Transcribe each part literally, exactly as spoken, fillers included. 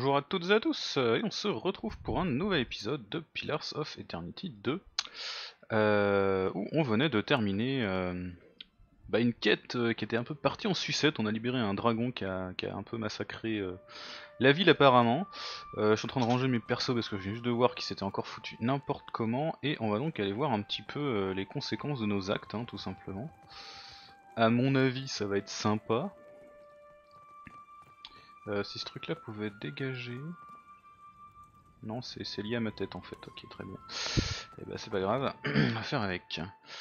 Bonjour à toutes et à tous, euh, et on se retrouve pour un nouvel épisode de Pillars of Eternity deux, euh, où on venait de terminer euh, bah, une quête euh, qui était un peu partie en sucette. On a libéré un dragon qui a, qui a un peu massacré euh, la ville apparemment. Euh, je suis en train de ranger mes persos parce que je viens juste de voir qu'il s'était encore foutu n'importe comment, et on va donc aller voir un petit peu euh, les conséquences de nos actes, hein, tout simplement. À mon avis ça va être sympa. Euh, si ce truc là pouvait dégager... Non, c'est lié à ma tête en fait, ok très bien. Et bah c'est pas grave, on va faire avec.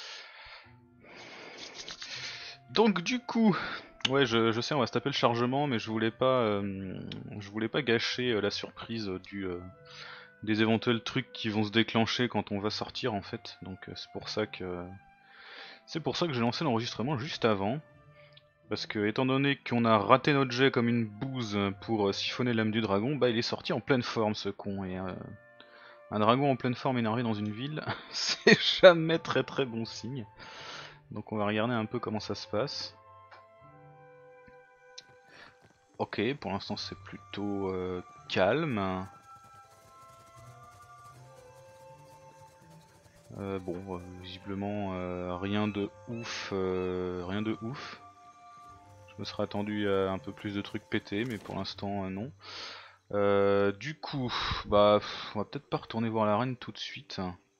Donc du coup, ouais je, je sais on va se taper le chargement, mais je voulais pas euh, je voulais pas gâcher euh, la surprise euh, du euh, des éventuels trucs qui vont se déclencher quand on va sortir en fait. Donc euh, c'est pour ça que c'est pour ça que j'ai lancé l'enregistrement juste avant. Parce que étant donné qu'on a raté notre jet comme une bouse pour euh, siphonner l'âme du dragon, bah il est sorti en pleine forme ce con, et euh, un dragon en pleine forme énervé dans une ville, c'est jamais très très bon signe. Donc on va regarder un peu comment ça se passe. Ok, pour l'instant c'est plutôt euh, calme. Euh, bon, euh, visiblement euh, rien de ouf, euh, rien de ouf. Je me serais attendu à un peu plus de trucs pétés, mais pour l'instant euh, non. Euh, du coup, bah, on va peut-être pas retourner voir la reine tout de suite.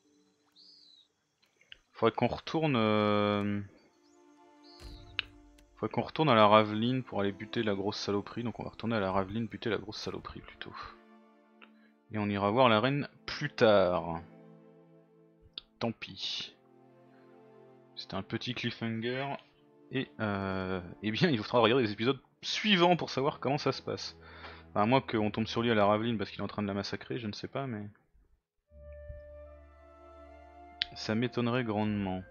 Faudrait qu'on retourne. Euh... Faudrait qu'on retourne à la Raveline pour aller buter la grosse saloperie, donc on va retourner à la Raveline buter la grosse saloperie plutôt. Et on ira voir la reine plus tard. Tant pis. C'était un petit cliffhanger. Et euh, eh bien il faudra regarder les épisodes suivants pour savoir comment ça se passe. Enfin, à moins qu'on tombe sur lui à la Raveline parce qu'il est en train de la massacrer, je ne sais pas, mais... ça m'étonnerait grandement.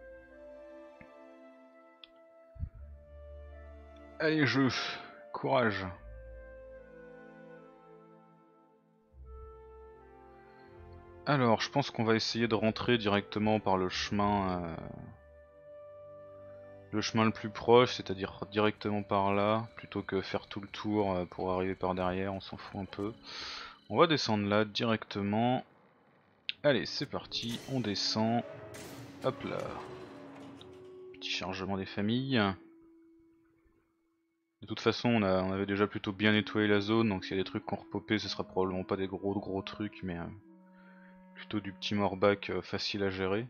Allez jeu, courage. Alors, je pense qu'on va essayer de rentrer directement par le chemin... Euh... le chemin le plus proche, c'est-à-dire directement par là, plutôt que faire tout le tour euh, pour arriver par derrière, on s'en fout un peu. On va descendre là directement. Allez, c'est parti, on descend. Hop là. Petit chargement des familles. De toute façon, on, a, on avait déjà plutôt bien nettoyé la zone, donc s'il y a des trucs qu'on repopé, ce sera probablement pas des gros gros trucs, mais euh, plutôt du petit morbac euh, facile à gérer.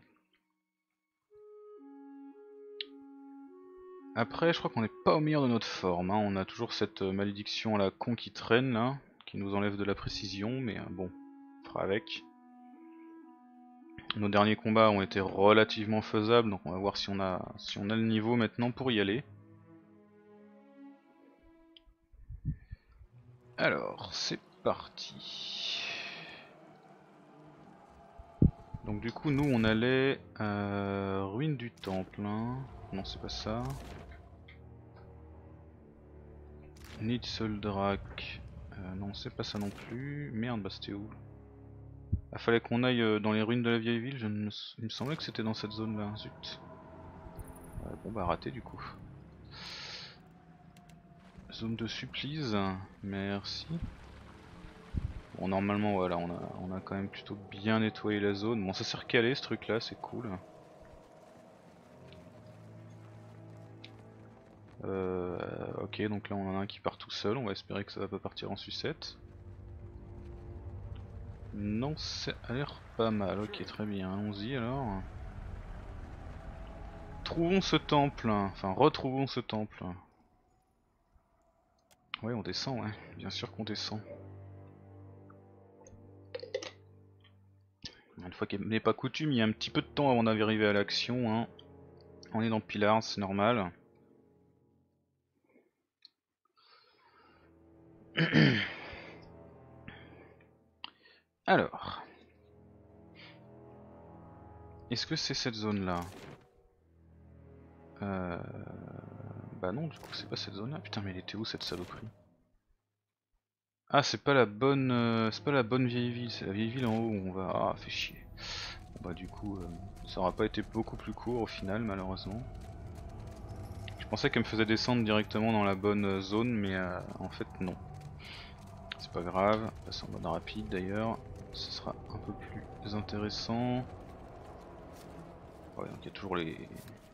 Après, je crois qu'on n'est pas au meilleur de notre forme, hein. On a toujours cette euh, malédiction à la con qui traîne là, qui nous enlève de la précision, mais euh, bon, on fera avec. Nos derniers combats ont été relativement faisables, donc on va voir si on a, si on a le niveau maintenant pour y aller. Alors, c'est parti. Donc du coup, nous on allait euh, ruine du temple. Hein. Non, c'est pas ça. Nidseldrak. Euh, non, c'est pas ça non plus. Merde, bah c'était où? Ah, fallait qu'on aille euh, dans les ruines de la vieille ville. Je me... Il me semblait que c'était dans cette zone là. Zut. Euh, bon bah raté du coup. Zone de supplice. Merci. Bon, normalement voilà, on a, on a quand même plutôt bien nettoyé la zone. Bon, ça s'est recalé ce truc là, c'est cool. Euh, ok, donc là on en a un qui part tout seul, on va espérer que ça va pas partir en sucette. Non, ça a l'air pas mal, ok très bien, allons-y alors. Trouvons ce temple, enfin retrouvons ce temple. Ouais, on descend, ouais, bien sûr qu'on descend. Une fois qu'il n'est pas coutume, il y a un petit peu de temps avant d'arriver à l'action. Hein. On est dans Pillars, c'est normal. Alors, est-ce que c'est cette zone là? euh... Bah non, du coup c'est pas cette zone là. Putain, mais elle était où cette saloperie? Ah, c'est pas la bonne, euh, c'est pas la bonne vieille ville, c'est la vieille ville en haut où on va. Ah, fait chier. Bon, bah du coup, euh, ça aura pas été beaucoup plus court au final, malheureusement. Je pensais qu'elle me faisait descendre directement dans la bonne zone, mais euh, en fait non. C'est c'est pas grave, passe en mode rapide d'ailleurs, ce sera un peu plus intéressant. Ouais, donc il y a toujours les...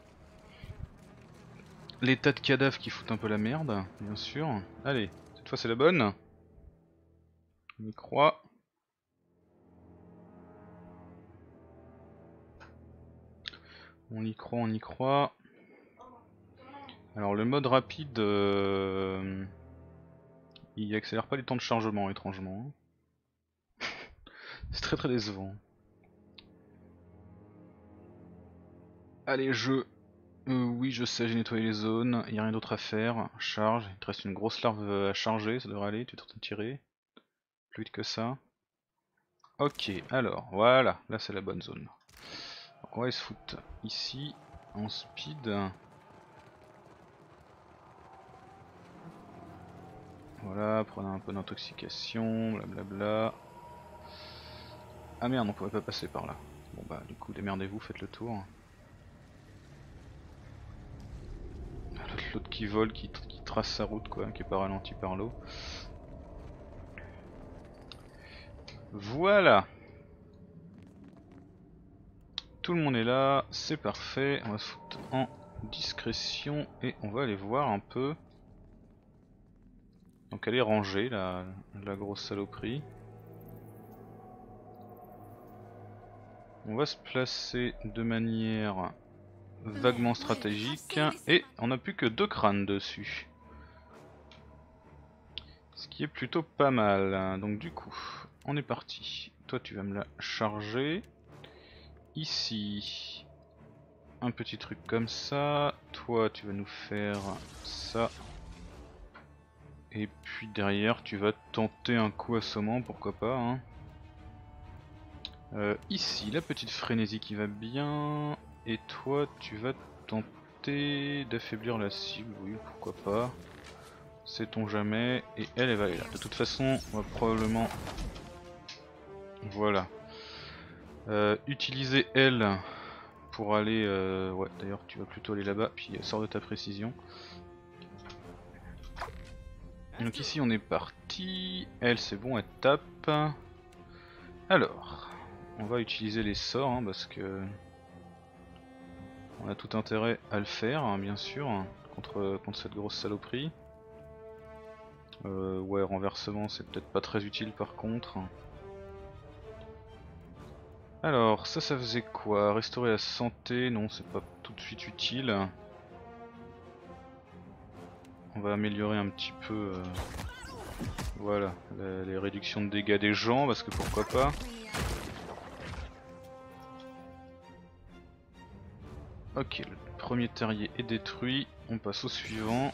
les tas de cadavres qui foutent un peu la merde, bien sûr. Allez, cette fois c'est la bonne. On y croit. On y croit, on y croit. Alors le mode rapide, euh... il accélère pas les temps de chargement étrangement. C'est très très décevant. Allez jeu. Euh, oui je sais, j'ai nettoyé les zones, il n'y a rien d'autre à faire. Charge, il te reste une grosse larve à charger, ça devrait aller, tu es en train de tirer. Plus vite que ça. Ok, alors voilà, là c'est la bonne zone. Donc on va se foutre ici, en speed. Voilà, prenez un peu d'intoxication, blablabla. Ah merde, on pouvait pas passer par là. Bon bah du coup démerdez-vous, faites le tour. L'autre qui vole, qui, qui trace sa route quoi, qui est pas ralenti par l'eau. Voilà. Tout le monde est là, c'est parfait. On va se foutre en discrétion et on va aller voir un peu. Donc elle est rangée la, la grosse saloperie. On va se placer de manière vaguement stratégique et on n'a plus que deux crânes dessus. Ce qui est plutôt pas mal. Donc du coup, on est parti. Toi tu vas me la charger. Ici, un petit truc comme ça. Toi tu vas nous faire ça. Et puis derrière tu vas tenter un coup assommant, pourquoi pas hein. Euh, ici la petite frénésie qui va bien. Et toi tu vas tenter d'affaiblir la cible, oui pourquoi pas. Sait-on jamais. Et elle, elle va aller là. De toute façon on va probablement... Voilà. Euh, utiliser elle pour aller... Euh... Ouais d'ailleurs tu vas plutôt aller là-bas, puis euh, sors de ta précision. Donc ici on est parti. Elle c'est bon, elle tape. Alors... On va utiliser les sorts hein, parce que on a tout intérêt à le faire hein, bien sûr contre, contre cette grosse saloperie. Euh, ouais renversement c'est peut-être pas très utile par contre. Alors ça ça faisait quoi? Restaurer la santé, non c'est pas tout de suite utile. On va améliorer un petit peu euh, voilà la, les réductions de dégâts des gens parce que pourquoi pas. Ok, le premier terrier est détruit, on passe au suivant.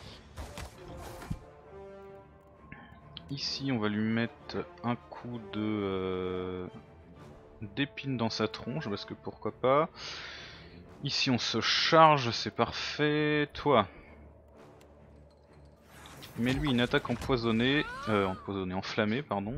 Ici on va lui mettre un coup de euh, d'épine dans sa tronche parce que pourquoi pas. Ici on se charge, c'est parfait. Toi, mets-lui une attaque empoisonnée, euh, empoisonnée, enflammée pardon.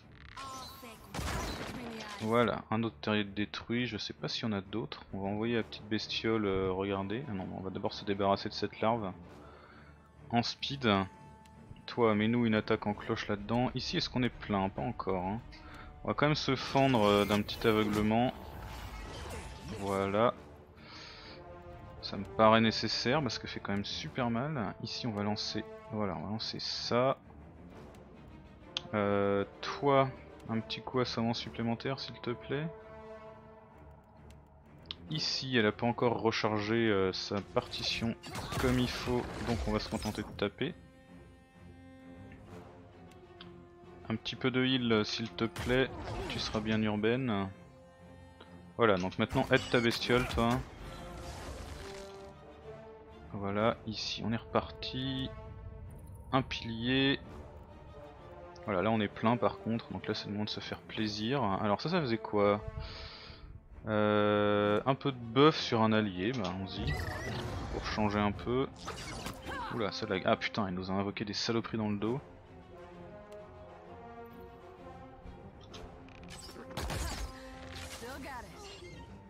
Voilà, un autre terrier détruit, je sais pas s'il y en a d'autres. On va envoyer la petite bestiole euh, regarder. Ah non, on va d'abord se débarrasser de cette larve. En speed. Toi, mets-nous une attaque en cloche là-dedans. Ici, est-ce qu'on est plein? Pas encore. Hein. On va quand même se fendre euh, d'un petit aveuglement. Voilà. Ça me paraît nécessaire parce que ça fait quand même super mal. Ici, on va lancer... Voilà, on va lancer ça. Euh, toi... Un petit coup assommant supplémentaire s'il te plaît. Ici elle a pas encore rechargé euh, sa partition comme il faut, donc on va se contenter de taper. Un petit peu de heal euh, s'il te plaît, tu seras bien urbaine. Voilà, donc maintenant aide ta bestiole toi. Voilà, ici on est reparti. Un pilier. Voilà, là on est plein par contre, donc là c'est le moment de se faire plaisir. Alors ça, ça faisait quoi? euh, Un peu de buff sur un allié, bah allons-y. Pour changer un peu. Oula, ça lag. Ah putain, il nous a invoqué des saloperies dans le dos.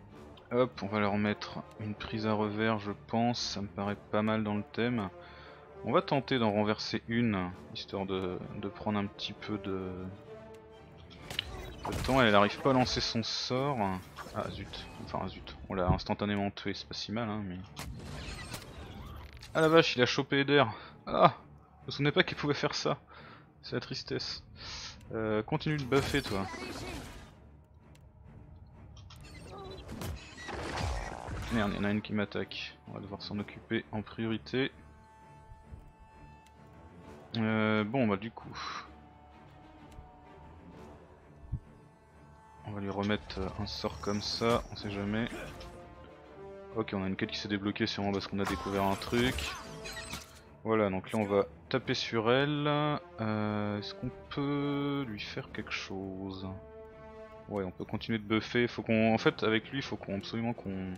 Hop, on va leur mettre une prise à revers, je pense. Ça me paraît pas mal dans le thème. On va tenter d'en renverser une, histoire de, de prendre un petit peu de... de temps. Elle n'arrive pas à lancer son sort. Ah zut, enfin zut, on l'a instantanément tué, c'est pas si mal hein, mais... Ah la vache, il a chopé Eder. Ah, je me souvenais pas qu'il pouvait faire ça. C'est la tristesse. Euh, continue de buffer toi. Merde, il y en a une qui m'attaque. On va devoir s'en occuper en priorité. Euh, bon bah du coup... On va lui remettre un sort comme ça, on sait jamais. Ok, on a une quête qui s'est débloquée sûrement parce qu'on a découvert un truc. Voilà, donc là on va taper sur elle. Euh, Est-ce qu'on peut lui faire quelque chose? Ouais, on peut continuer de buffer. Faut qu'on, en fait, avec lui, il faut qu'on absolument qu'on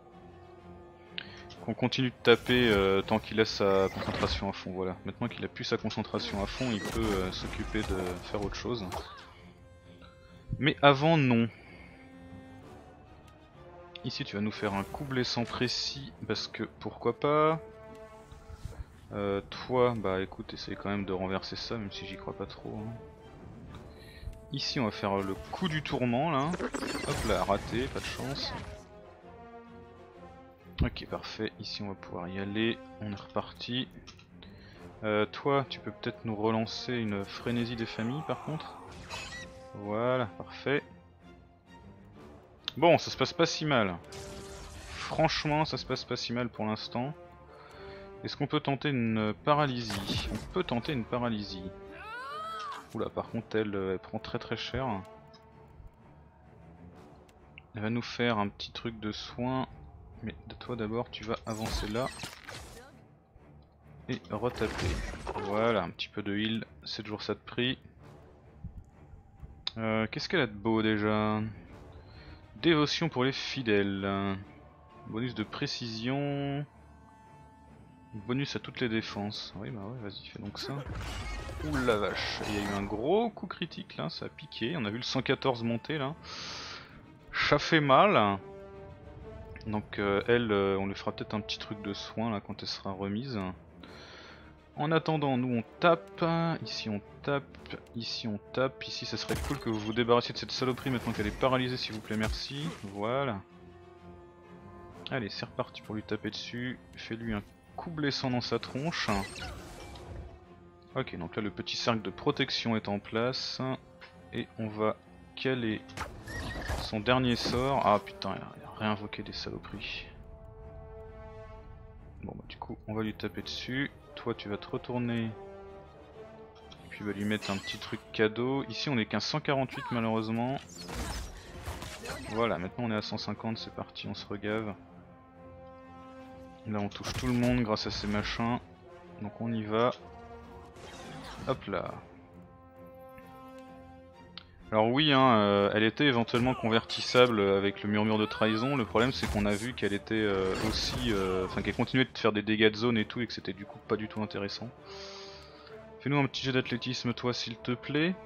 qu'on continue de taper euh, tant qu'il a sa concentration à fond. Voilà. Maintenant qu'il a plus sa concentration à fond, il peut euh, s'occuper de faire autre chose. Mais avant, non. Ici, tu vas nous faire un coup blessant précis parce que pourquoi pas. Euh, toi, bah écoute, essaye quand même de renverser ça, même si j'y crois pas trop. Hein. Ici, on va faire le coup du tourment là. Hop là, raté, pas de chance. Ok, parfait. Ici, on va pouvoir y aller. On est reparti. Euh, toi, tu peux peut-être nous relancer une frénésie des familles par contre. Voilà, parfait. Bon, ça se passe pas si mal. Franchement, ça se passe pas si mal pour l'instant. Est-ce qu'on peut tenter une paralysie? On peut tenter une paralysie. Oula, par contre, elle, elle prend très très cher. Elle va nous faire un petit truc de soin. Mais de toi d'abord, tu vas avancer là. Et retaper. Voilà, un petit peu de heal, c'est toujours ça de prix. Euh, Qu'est-ce qu'elle a de beau déjà? Dévotion pour les fidèles. Bonus de précision. Bonus à toutes les défenses. Oui bah ouais, vas-y, fais donc ça. Ouh la vache, il y a eu un gros coup critique là, ça a piqué. On a vu le cent quatorze monter là. Ça fait mal. Donc euh, elle, euh, on lui fera peut-être un petit truc de soin là quand elle sera remise. En attendant, nous on tape, ici on tape, ici on tape, ici ça serait cool que vous vous débarrassiez de cette saloperie maintenant qu'elle est paralysée s'il vous plaît, merci. Voilà. Allez, c'est reparti pour lui taper dessus, fais-lui un coup blessant dans sa tronche. Ok, donc là le petit cercle de protection est en place, et on va caler son dernier sort. Ah putain, il a réinvoqué des saloperies. Bon bah du coup on va lui taper dessus. Toi tu vas te retourner. Et puis on va lui mettre un petit truc cadeau. Ici on est qu'un cent quarante-huit malheureusement. Voilà, maintenant on est à cent cinquante, c'est parti, on se regave. Là on touche tout le monde grâce à ces machins. Donc on y va. Hop là. Alors oui, hein, euh, elle était éventuellement convertissable avec le murmure de trahison. Le problème c'est qu'on a vu qu'elle était euh, aussi... euh, Enfin qu'elle continuait de faire des dégâts de zone et tout et que c'était du coup pas du tout intéressant. Fais-nous un petit jet d'athlétisme toi s'il te plaît.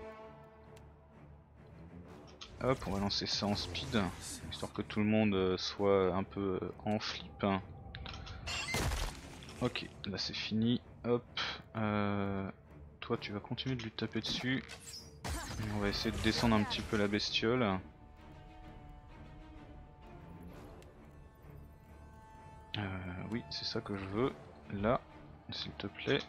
Hop, on va lancer ça en speed, histoire que tout le monde euh, soit un peu euh, en flip. Ok, là c'est fini. Hop, euh, toi tu vas continuer de lui taper dessus. Et on va essayer de descendre un petit peu la bestiole. Euh, oui, c'est ça que je veux. Là, s'il te plaît.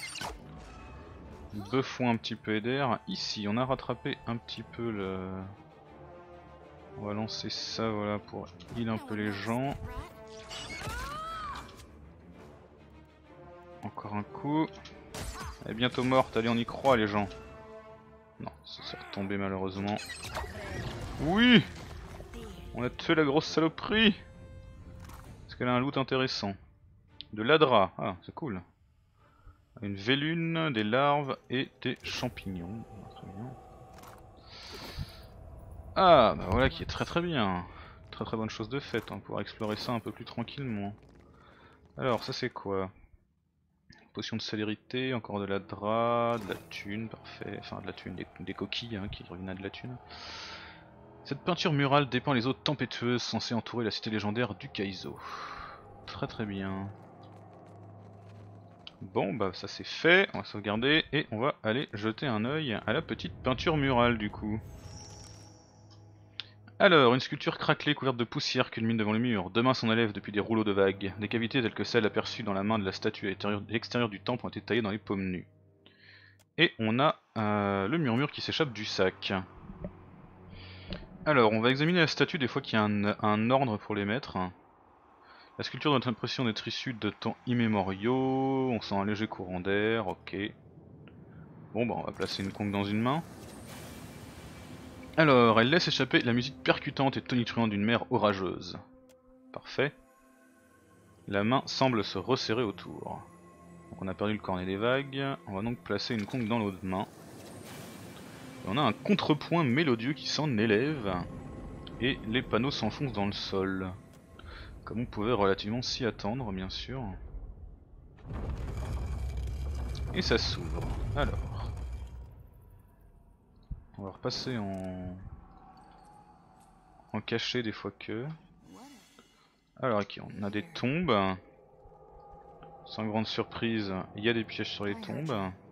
Buffons un petit peu d'air. Ici, on a rattrapé un petit peu le... On va lancer ça, voilà, pour heal un peu les gens. Encore un coup. Elle est bientôt morte, allez on y croit les gens. Non, ça s'est retombé malheureusement. Oui! On a tué la grosse saloperie! Est-ce qu'elle a un loot intéressant? De l'adra, ah c'est cool. Une vélune, des larves et des champignons. Très bien. Ah bah voilà qui est très très bien. Très très bonne chose de faite, on pourra explorer ça un peu plus tranquillement. Alors ça c'est quoi? Potion de célérité, encore de la dra, de la thune, parfait. Enfin de la thune, des, des coquilles hein, qui reviennent à de la thune. Cette peinture murale dépeint les eaux tempétueuses censées entourer la cité légendaire du Kaizo. Très très bien. Bon bah ça c'est fait, on va sauvegarder et on va aller jeter un œil à la petite peinture murale du coup. Alors, une sculpture craquelée couverte de poussière culmine devant le mur. Deux mains s'en élèvent depuis des rouleaux de vagues. Des cavités telles que celles aperçues dans la main de la statue à l'extérieur du temple ont été taillées dans les paumes nues. Et on a euh, le murmure qui s'échappe du sac. Alors, on va examiner la statue des fois qu'il y a un, un ordre pour les mettre. La sculpture donne l'impression d'être issue de temps immémoriaux. On sent un léger courant d'air, ok. Bon bah on va placer une conque dans une main. Alors, elle laisse échapper la musique percutante et tonitruante d'une mer orageuse. Parfait. La main semble se resserrer autour. Donc on a perdu le cornet des vagues. On va donc placer une conque dans l'autre main. Et on a un contrepoint mélodieux qui s'en élève. Et les panneaux s'enfoncent dans le sol. Comme on pouvait relativement s'y attendre, bien sûr. Et ça s'ouvre. Alors. On va repasser en... en cachet des fois que... Alors ok, on a des tombes. Sans grande surprise, il y a des pièges sur les tombes.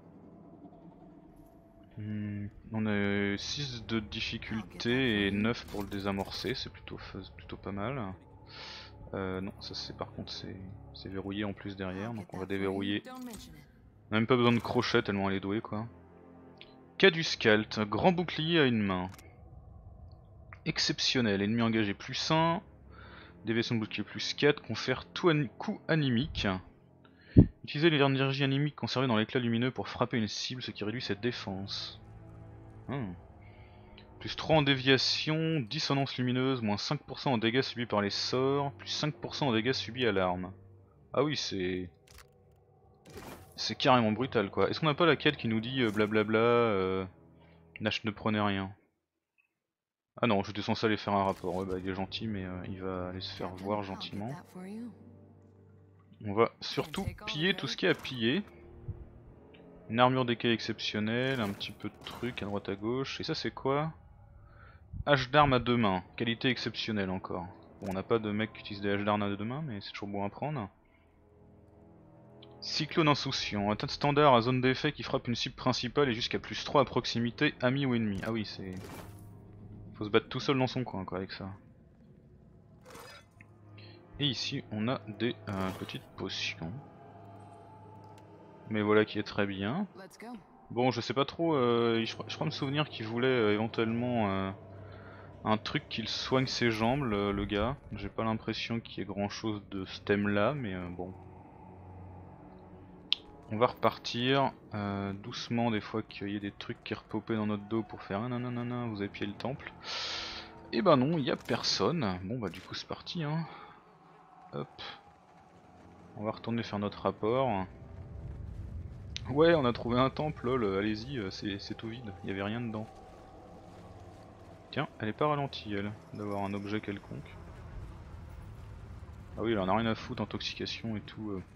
Hmm, on a six de difficulté et neuf pour le désamorcer, c'est plutôt, plutôt pas mal. Euh, non, ça c'est par contre c'est verrouillé en plus derrière, donc on va déverrouiller. On n'a même pas besoin de crochet tellement elle est douée quoi. Caduscalt, grand bouclier à une main. Exceptionnel, ennemi engagé plus un. Déviation de bouclier plus quatre, confère tout an coup animique. Utilisez l'énergie animique conservée dans l'éclat lumineux pour frapper une cible, ce qui réduit sa défense. Hmm. Plus trois en déviation, dissonance lumineuse, moins cinq pour cent en dégâts subis par les sorts, plus cinq pour cent en dégâts subis à l'arme. Ah oui, c'est... C'est carrément brutal quoi. Est-ce qu'on n'a pas la quête qui nous dit euh, blablabla, euh, Nash ne prenait rien? Ah non, j'étais censé aller faire un rapport. Ouais bah il est gentil mais euh, il va aller se faire voir gentiment. On va surtout piller tout ce qu'il y a à piller. Une armure d'écaille exceptionnelle, un petit peu de trucs à droite à gauche. Et ça c'est quoi? Hache d'armes à deux mains, qualité exceptionnelle encore. Bon, on n'a pas de mec qui utilise des haches d'armes à deux mains mais c'est toujours bon à prendre. Cyclone insouciant, un tas de standard à zone d'effet qui frappe une cible principale et jusqu'à plus trois à proximité, ami ou ennemi. Ah oui c'est... Faut se battre tout seul dans son coin quoi avec ça. Et ici on a des euh, petites potions. Mais voilà qui est très bien. Bon je sais pas trop, euh, je, je crois me souvenir qu'il voulait euh, éventuellement euh, un truc qu'il soigne ses jambes le, le gars. J'ai pas l'impression qu'il y ait grand chose de ce thème là mais euh, bon. On va repartir euh, doucement des fois qu'il y ait des trucs qui repopaient dans notre dos pour faire un nanana, vous avez pillé le temple. Et bah non, il y a personne. Bon bah du coup c'est parti hein. Hop. On va retourner faire notre rapport. Ouais on a trouvé un temple lol, allez-y, c'est tout vide, il y avait rien dedans. Tiens, elle est pas ralentie elle, d'avoir un objet quelconque. Ah oui elle en a rien à foutre, intoxication et tout. Euh...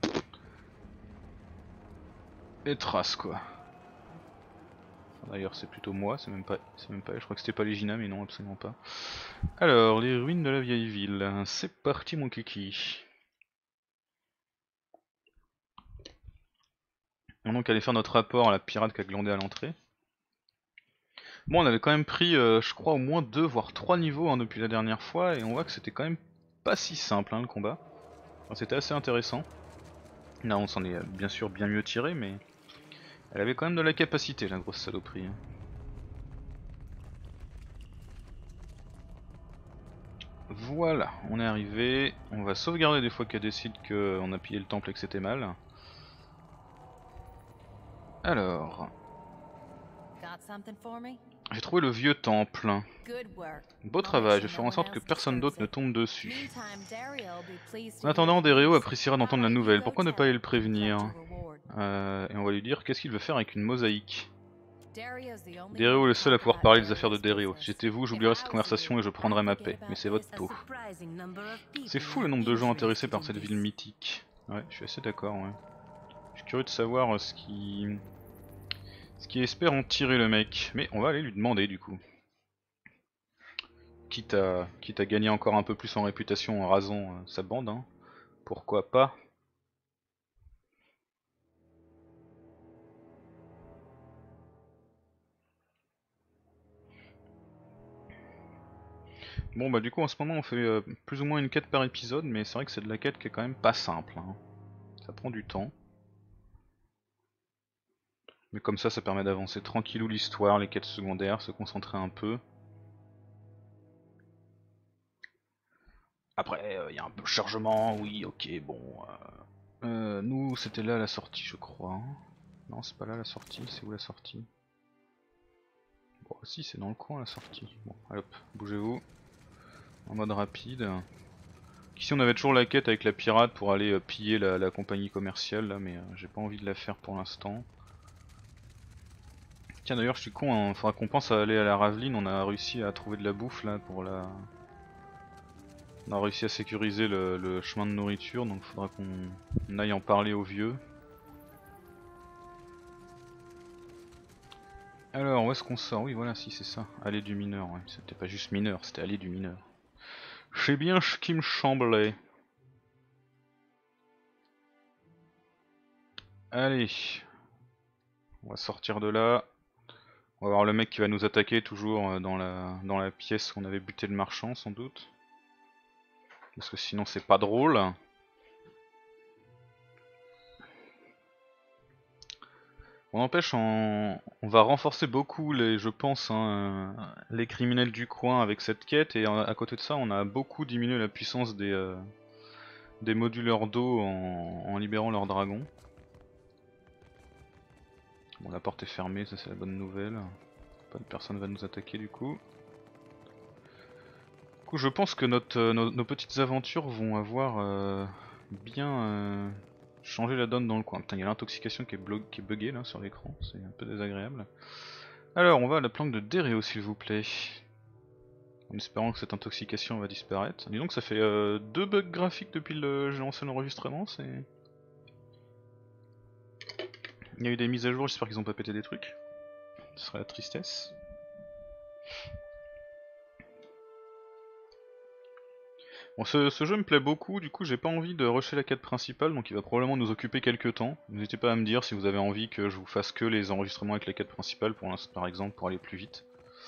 Et traces quoi. D'ailleurs c'est plutôt moi, c'est même pas c'est même pas je crois que c'était pas Légina mais non absolument pas. Alors les ruines de la vieille ville, c'est parti mon kiki. On va donc aller faire notre rapport à la pirate qui a glandé à l'entrée. Bon on avait quand même pris euh, je crois au moins deux voire trois niveaux hein, depuis la dernière fois et on voit que c'était quand même pas si simple hein, le combat. Enfin, c'était assez intéressant. Là on s'en est bien sûr bien mieux tiré mais elle avait quand même de la capacité la grosse saloperie. Hein. Voilà, on est arrivé, on va sauvegarder des fois qu'elle décide qu'on a pillé le temple et que c'était mal. Alors... J'ai trouvé le vieux temple. Beau travail, je vais faire en sorte que personne d'autre ne tombe dessus. En attendant, Dereo appréciera d'entendre la nouvelle, pourquoi ne pas aller le prévenir? euh, Et on va lui dire qu'est-ce qu'il veut faire avec une mosaïque. Dereo est le seul à pouvoir parler des affaires de Dereo. Si j'étais vous, j'oublierais cette conversation et je prendrais ma paix, mais c'est votre taux. C'est fou le nombre de gens intéressés par cette ville mythique. Ouais, je suis assez d'accord, ouais. Je suis curieux de savoir ce qui... Ce qui espère en tirer le mec, mais on va aller lui demander du coup. Quitte à, quitte à gagner encore un peu plus en réputation en rasant euh, sa bande, hein. Pourquoi pas. Bon bah du coup en ce moment on fait euh, plus ou moins une quête par épisode, mais c'est vrai que c'est de la quête qui est quand même pas simple, hein. Ça prend du temps. Mais comme ça, ça permet d'avancer tranquillou l'histoire, les quêtes secondaires, se concentrer un peu. Après, il euh, y a un peu de chargement, oui, ok, bon. Euh, euh, nous, c'était là la sortie, je crois. Hein. Non, c'est pas là la sortie, c'est où la sortie? Bon, si, c'est dans le coin la sortie. Bon, allez hop, bougez-vous. En mode rapide. Ici, on avait toujours la quête avec la pirate pour aller euh, piller la, la compagnie commerciale, là, mais euh, j'ai pas envie de la faire pour l'instant. Tiens, d'ailleurs, je suis con, hein, faudra qu'on pense à aller à la Raveline, on a réussi à trouver de la bouffe là pour la. On a réussi à sécuriser le, le chemin de nourriture, donc il faudra qu'on aille en parler aux vieux. Alors, où est-ce qu'on sort? Oui, voilà, si c'est ça. Allée du mineur, ouais. C'était pas juste mineur, c'était allée du mineur. Je sais bien ce qui me semblait. Allez. On va sortir de là. On va voir le mec qui va nous attaquer, toujours dans la, dans la pièce où on avait buté le marchand, sans doute. Parce que sinon c'est pas drôle. On empêche, on... on va renforcer beaucoup les, je pense, hein, les criminels du coin avec cette quête, et à côté de ça, on a beaucoup diminué la puissance des, euh, des moduleurs d'eau en... en libérant leurs dragons. Bon, la porte est fermée, ça c'est la bonne nouvelle. Pas de personne va nous attaquer du coup. Du coup, je pense que notre, euh, nos, nos petites aventures vont avoir euh, bien euh, changé la donne dans le coin. Putain, il y a l'intoxication qui, qui est buggée là sur l'écran, c'est un peu désagréable. Alors, on va à la planque de Déréo, s'il vous plaît. En espérant que cette intoxication va disparaître. Dis donc, ça fait euh, deux bugs graphiques depuis que j'ai lancé l'enregistrement, c'est... Il y a eu des mises à jour, j'espère qu'ils ont pas pété des trucs. Ce serait la tristesse. Bon, ce, ce jeu me plaît beaucoup, du coup j'ai pas envie de rusher la quête principale, donc il va probablement nous occuper quelques temps. N'hésitez pas à me dire si vous avez envie que je vous fasse que les enregistrements avec la quête principale, pour l'instant par exemple, pour aller plus vite.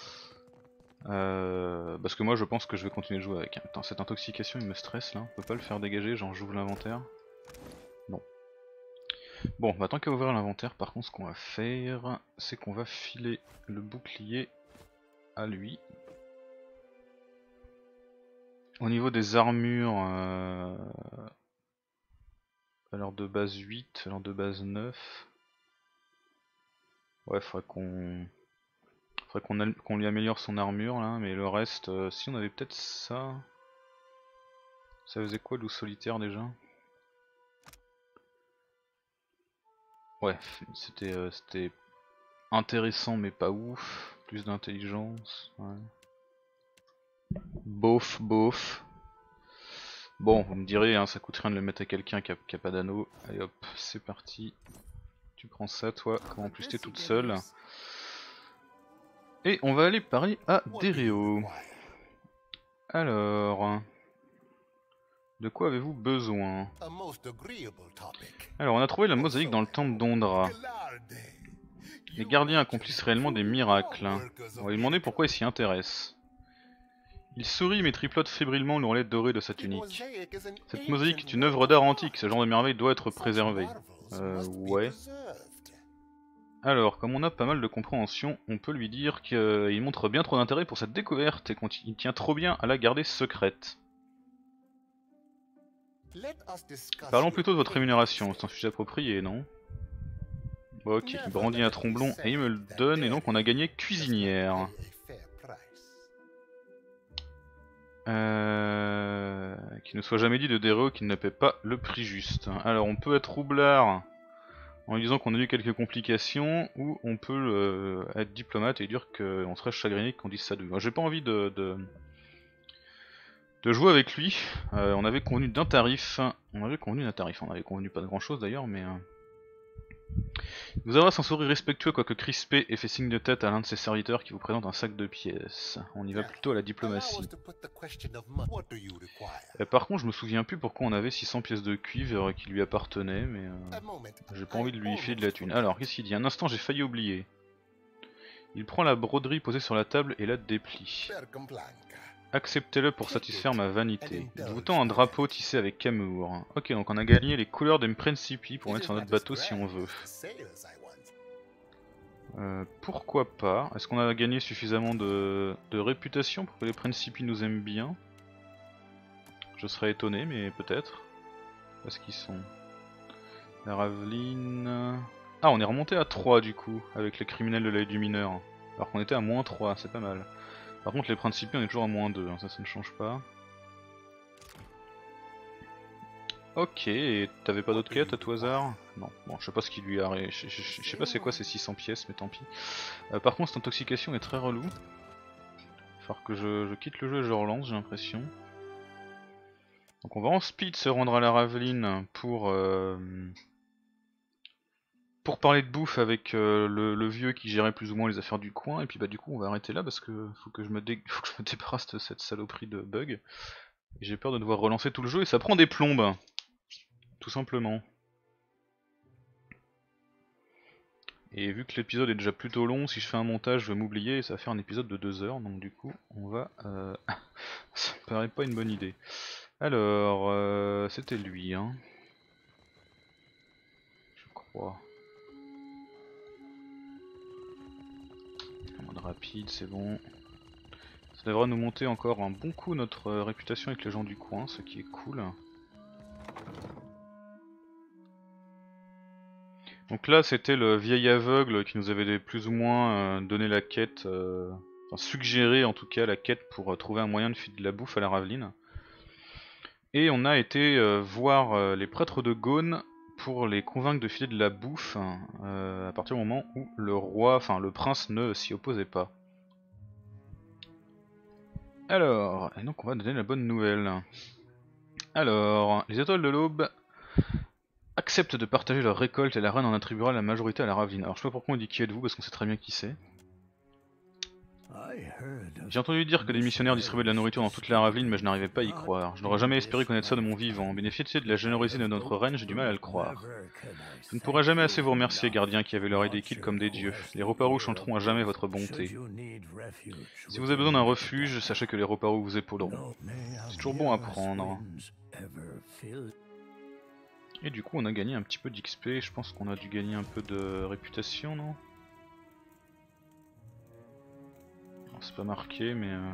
Euh, parce que moi je pense que je vais continuer de jouer avec. Attends, cette intoxication il me stresse là, on peut pas le faire dégager, genre j'ouvre l'inventaire. Non. Bon, bah tant qu'à ouvrir l'inventaire, par contre ce qu'on va faire, c'est qu'on va filer le bouclier à lui. Au niveau des armures, euh... valeur de base huit, valeur de base neuf. Ouais, faudrait qu'on faudrait qu'on qu'on lui améliore son armure là, mais le reste, euh, si on avait peut-être ça. Ça faisait quoi, loup solitaire déjà? Ouais, c'était euh, c'était intéressant mais pas ouf. Plus d'intelligence, ouais. Bof, bof. Bon, vous me direz, hein, ça coûte rien de le mettre à quelqu'un qui a, qui a pas d'anneau. Allez hop, c'est parti. Tu prends ça toi, comme en plus t'es toute seule. Et on va aller parler à Déréo. Alors... De quoi avez-vous besoin? Alors on a trouvé la mosaïque dans le temple d'Ondra. Les gardiens accomplissent réellement des miracles. On va lui demander pourquoi il s'y intéresse. Il sourit mais triplote fébrilement l'ourlet doré de sa tunique. Cette mosaïque est une œuvre d'art antique, ce genre de merveille doit être préservé. Euh, ouais. Alors, comme on a pas mal de compréhension, on peut lui dire qu'il montre bien trop d'intérêt pour cette découverte et qu'il tient trop bien à la garder secrète. Parlons plutôt de votre rémunération, c'est un sujet approprié, non? Ok, il brandit un tromblon et il me le donne, et donc on a gagné cuisinière. Euh... Qu'il ne soit jamais dit de Déréo qu'il ne paie pas le prix juste. Alors on peut être roublard en lui disant qu'on a eu quelques complications, ou on peut euh, être diplomate et dire qu'on serait chagriné qu'on dise ça de lui. Moi j'ai pas envie de, de, de jouer avec lui. Euh, on avait convenu d'un tarif, on avait convenu d'un tarif, on avait convenu pas de grand chose d'ailleurs, mais... Euh... Il vous adresse un sourire respectueux quoique crispé et fait signe de tête à l'un de ses serviteurs qui vous présente un sac de pièces. On y va plutôt à la diplomatie. Et par contre je me souviens plus pourquoi on avait six cents pièces de cuivre qui lui appartenaient, mais euh, j'ai pas envie de lui filer de la thune. Alors qu'est-ce qu'il dit? Un instant, j'ai failli oublier. Il prend la broderie posée sur la table et la déplie. Acceptez-le pour satisfaire ma vanité. Êtes-vous un drapeau tissé avec amour. Ok, donc on a gagné les couleurs des Principi pour mettre sur notre bateau si on veut. Euh, pourquoi pas? Est-ce qu'on a gagné suffisamment de, de réputation pour que les Principi nous aiment bien? Je serais étonné, mais peut-être. Parce qu'ils sont... La Raveline... Ah, on est remonté à trois du coup, avec les criminels de l'œil du mineur. Alors qu'on était à moins trois, c'est pas mal. Par contre les Principi on est toujours à moins deux, hein, ça ça ne change pas. Ok, et t'avais pas d'autres quêtes à tout hasard? Non, bon je sais pas ce qui lui a... Je, je, je sais pas c'est quoi ces six cents pièces, mais tant pis. Euh, par contre cette intoxication est très relou. Il va falloir que je, je quitte le jeu et je relance, j'ai l'impression. Donc on va en speed se rendre à la Raveline pour... Euh, pour parler de bouffe avec euh, le, le vieux qui gérait plus ou moins les affaires du coin, et puis bah du coup on va arrêter là parce que faut que je me, dé... faut que je me débarrasse de cette saloperie de bug. J'ai peur de devoir relancer tout le jeu et ça prend des plombes, tout simplement. Et vu que l'épisode est déjà plutôt long, si je fais un montage je vais m'oublier et ça va faire un épisode de deux heures, donc du coup on va... Euh... ça me paraît pas une bonne idée. Alors, euh, c'était lui, hein. Je crois. Commande rapide, c'est bon. Ça devrait nous monter encore un bon coup notre euh, réputation avec les gens du coin, ce qui est cool. Donc là c'était le vieil aveugle qui nous avait plus ou moins euh, donné la quête, euh, enfin suggéré en tout cas la quête pour euh, trouver un moyen de filer de la bouffe à la Raveline. Et on a été euh, voir euh, les prêtres de Gaune pour les convaincre de filer de la bouffe euh, à partir du moment où le roi, enfin le prince ne s'y opposait pas. Alors, et donc on va donner la bonne nouvelle. Alors, les étoiles de l'aube acceptent de partager leur récolte et la reine en attribuera la majorité à la Raveline. Alors je sais pas pourquoi on dit qui êtes-vous parce qu'on sait très bien qui c'est. J'ai entendu dire que des missionnaires distribuaient de la nourriture dans toute la Raveline mais je n'arrivais pas à y croire. Je n'aurais jamais espéré connaître ça de mon vivant. Bénéficier de la générosité de notre reine, j'ai du mal à le croire. Je ne pourrai jamais assez vous remercier, gardiens qui avez l'oreille des kills comme des dieux. Les Roparu chanteront à jamais votre bonté. Si vous avez besoin d'un refuge, sachez que les Roparu vous épauleront. C'est toujours bon à prendre. Et du coup on a gagné un petit peu d'X P, je pense qu'on a dû gagner un peu de réputation, non? C'est pas marqué mais... Euh...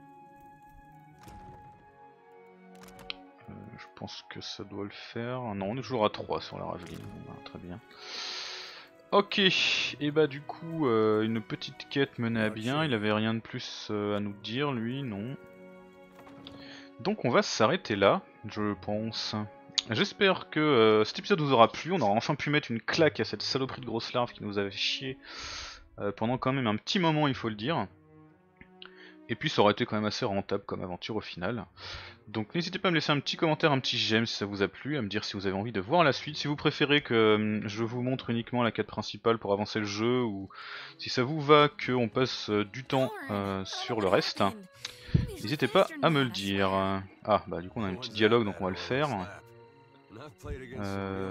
Euh, je pense que ça doit le faire. Non, on est toujours à trois sur la Raveline, bon, bah, très bien. Ok, et bah du coup, euh, une petite quête menée à bien, il avait rien de plus euh, à nous dire lui, non. Donc on va s'arrêter là, je pense. J'espère que euh, cet épisode vous aura plu, on aura enfin pu mettre une claque à cette saloperie de grosse larve qui nous avait chié euh, pendant quand même un petit moment, il faut le dire. Et puis ça aurait été quand même assez rentable comme aventure au final. Donc n'hésitez pas à me laisser un petit commentaire, un petit j'aime si ça vous a plu, à me dire si vous avez envie de voir la suite, si vous préférez que euh, je vous montre uniquement la quête principale pour avancer le jeu, ou si ça vous va qu'on passe euh, du temps euh, sur le reste. N'hésitez pas à me le dire. Ah bah du coup on a un petit dialogue donc on va le faire. Euh...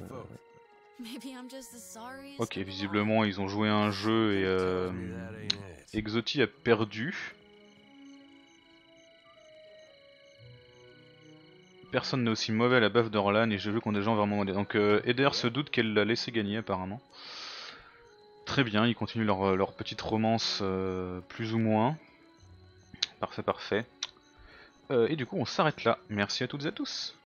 Ok, visiblement ils ont joué à un jeu et euh, Exoti a perdu. Personne n'est aussi mauvais à la baffe d'Orlan et j'ai vu qu'on a des gens vraiment mauvais. Donc euh, Eder se doute qu'elle l'a laissé gagner apparemment. Très bien, ils continuent leur, leur petite romance euh, plus ou moins. Parfait, parfait. Euh, et du coup on s'arrête là. Merci à toutes et à tous.